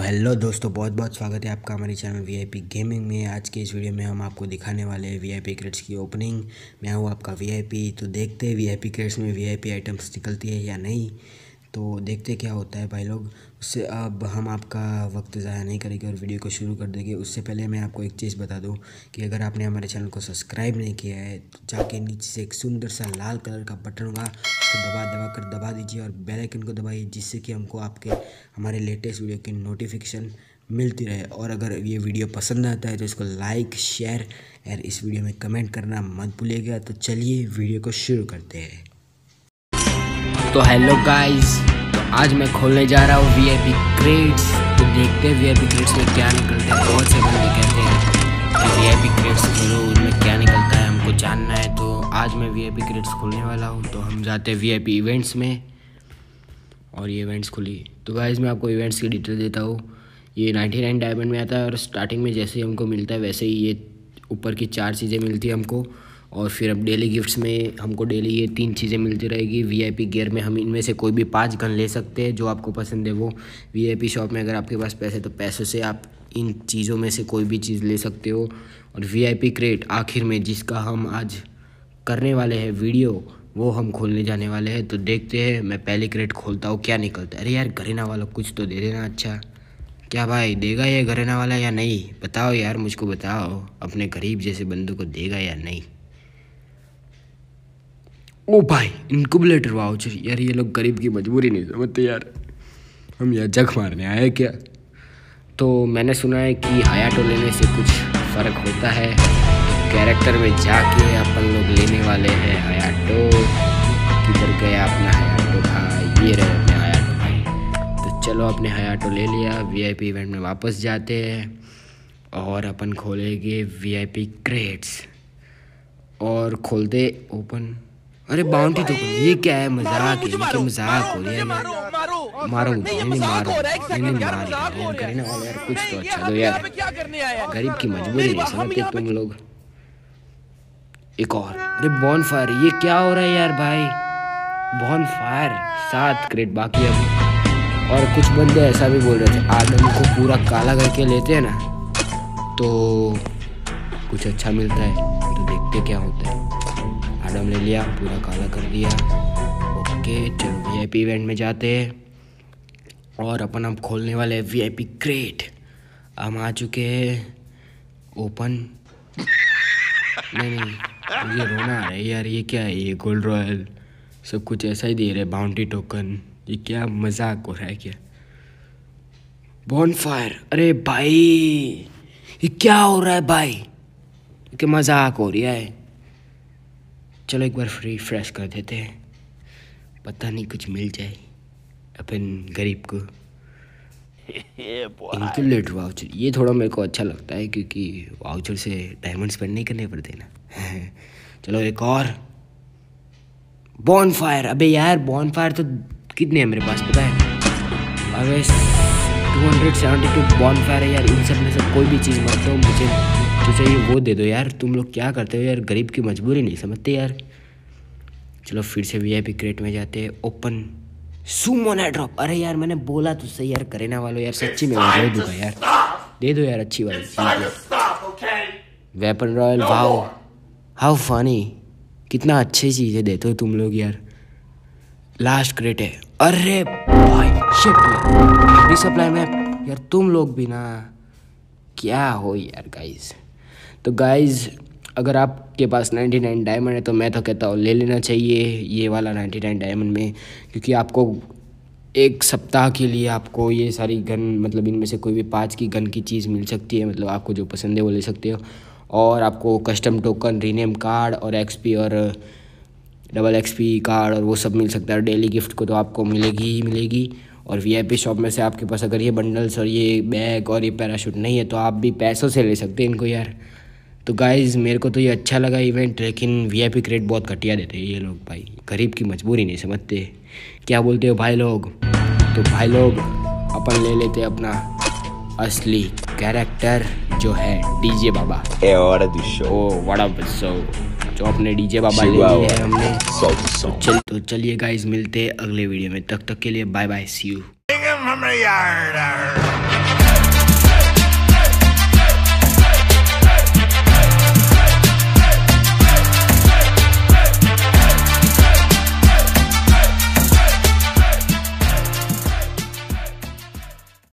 Hello दोस्तों, बहुत बहुत स्वागत है आपका हमारे चैनल वीआईपी गेमिंग में। आज के इस वीडियो में हम आपको दिखाने वाले हैं वीआईपी क्रेट्स की ओपनिंग। मैं हूँ आपका वीआईपी। तो देखते हैं वीआईपी क्रेट्स में वीआईपी आइटम्स निकलती है या नहीं। तो देखते क्या होता है भाई लोग। उससे अब हम आपका वक्त ज़ाया नहीं करेंगे और वीडियो को शुरू कर देंगे। उससे पहले मैं आपको एक चीज़ बता दूं कि अगर आपने हमारे चैनल को सब्सक्राइब नहीं किया है तो जाके नीचे से एक सुंदर सा लाल कलर का बटन होगा, उसको दबा दीजिए और बेल आइकन को दबाइए, जिससे कि हमको आपके हमारे लेटेस्ट वीडियो की नोटिफिकेशन मिलती रहे। और अगर ये वीडियो पसंद आता है तो इसको लाइक, शेयर और इस वीडियो में कमेंट करना मत भूलिएगा। तो चलिए वीडियो को शुरू करते हैं। तो हेलो गाइस, तो आज मैं खोलने जा रहा हूँ वीआईपी क्रेट्स। तो देखते हैं वीआईपी क्रेट्स में क्या निकलता है। बहुत से बंदे कहते हैं कि वीआईपी क्रेट्स खोलो, उनमें क्या निकलता है हमको जानना है। तो आज मैं वीआईपी क्रेट्स खोलने वाला हूँ। तो हम जाते हैं वीआईपी इवेंट्स में और ये इवेंट्स खुली। तो गाइस मैं आपको इवेंट्स की डिटेल देता हूँ। ये 99 डायमंड में आता है और स्टार्टिंग में जैसे ही हमको मिलता है वैसे ही ये ऊपर की 4 चीज़ें मिलती है हमको। और फिर अब डेली गिफ्ट्स में हमको डेली ये 3 चीज़ें मिलती रहेगी। वीआईपी गियर में हम इनमें से कोई भी 5 गन ले सकते हैं जो आपको पसंद है वो। वीआईपी शॉप में अगर आपके पास पैसे तो पैसों से आप इन चीज़ों में से कोई भी चीज़ ले सकते हो। और वीआईपी क्रेट आखिर में जिसका हम आज करने वाले हैं वीडियो, वो हम खोलने जाने वाले हैं। तो देखते हैं, मैं पहली क्रेट खोलता हूँ क्या निकलता है। अरे यार गरेना वाला कुछ तो दे देना। अच्छा क्या भाई देगा ये गरेना वाला या नहीं, बताओ यार, मुझको बताओ। अपने गरीब जैसे बंदों को देगा या नहीं। ओ भाई इनक्यूबेटर वाउचर। यार ये लोग गरीब की मजबूरी नहीं समझते यार, हम यहाँ जग मारने आए क्या। तो मैंने सुना है कि हयाटो लेने से कुछ फ़र्क होता है। तो कैरेक्टर में जाके अपन लोग लेने वाले हैं हयाटो। किधर गया अपना हयाटो भाई, ये रहे अपने हयाटो भाई। तो चलो अपने हयाटो ले लिया। वीआईपी इवेंट में वापस जाते हैं और अपन खोलेंगे वीआईपी क्रेट्स और खोलते ओपन। अरे बाउंटी तो ये क्या है, मजाक है, ये मजाक हो रही है। मारो नहीं मारो करने वाले यार, कुछ तो अच्छा दो यार, गरीब की मजबूरी नहीं समझते तुम लोग। एक और, अरे बॉनफायर, ये क्या हो रहा है यार भाई। बॉनफायर 7 क्रेट बाकी अब। और कुछ बंदे ऐसा भी बोल रहे थे आदम को पूरा काला करके लेते हैं ना तो कुछ अच्छा मिलता है। तो देखते क्या होता है। आडम ले लिया, पूरा काला कर दिया। ओके चलो वीआईपी इवेंट में जाते हैं और अपन अब खोलने वाले हैं वीआईपी क्रेट। हम आ चुके हैं ओपन। नहीं मुझे रोना आ रहा है यार। ये क्या है, ये गोल्ड रॉयल सब कुछ ऐसा ही दे रहे, बाउंटी टोकन। ये क्या मजाक हो रहा है क्या। बॉनफायर, अरे भाई ये क्या हो रहा है भाई, क्या मजाक हो रहा है। चलो एक बार फ्रेश कर देते हैं, पता नहीं कुछ मिल जाए अपन गरीब को। इनक्यूबेटर वाउचर, ये थोड़ा मेरे को अच्छा लगता है क्योंकि वाउचर से डायमंड स्पेंड नहीं करने पड़ते ना। चलो एक और बॉनफायर। अबे यार बॉनफायर तो कितने हैं मेरे पास पता है। अबे 272 बॉनफायर है यार। इन सब में से कोई भी चीज़ मत दो मुझे, जो चाहिए वो दे दो यार। तुम लोग क्या करते हो यार, गरीब की मजबूरी नहीं समझते यार। चलो फिर से वीआईपी क्रेट में जाते हैं। Open summon drop. अरे यार मैंने बोला तो सही यार, करेना वालों यार, सच्ची में रो दूंगा यार। दे दो यार अच्छी वाली weapon royal. Wow how funny, कितना अच्छी चीज़ें देते हो तुम लोग यार। लास्ट क्रेट है। अरे भाई शिट रिसप्लाई में यार, तुम लोग भी ना क्या हो यार गाइज। तो गाइज अगर आपके पास 99 डायमंड है तो मैं तो कहता हूँ ले लेना चाहिए ये वाला 99 डायमंड में, क्योंकि आपको एक सप्ताह के लिए आपको ये सारी गन, मतलब इनमें से कोई भी 5 की गन की चीज़ मिल सकती है। मतलब आपको जो पसंद है वो ले सकते हो। और आपको कस्टम टोकन, रीनेम कार्ड और एक्सपी और डबल एक्सपी कार्ड और वो सब मिल सकता है। डेली गिफ्ट को तो आपको मिलेगी ही मिलेगी। और वीआईपी शॉप में से आपके पास अगर ये बंडल्स और ये बैग और ये पैराशूट नहीं है तो आप भी पैसों से ले सकते हैं इनको यार। तो गाइज़ मेरे को तो ये अच्छा लगा इवेंट, लेकिन वीआईपी क्रेट बहुत घटिया देते हैं ये लोग भाई। गरीब की मजबूरी नहीं समझते। क्या बोलते हो भाई लोग। तो भाई लोग अपन ले लेते अपना असली कैरेक्टर जो है डीजे बाबा। जो अपने डीजे बाबा ले लिए हैं हमने। तो चलिए गाइज मिलते हैं अगले वीडियो में, तब तक के लिए bye bye, see you. from the yard.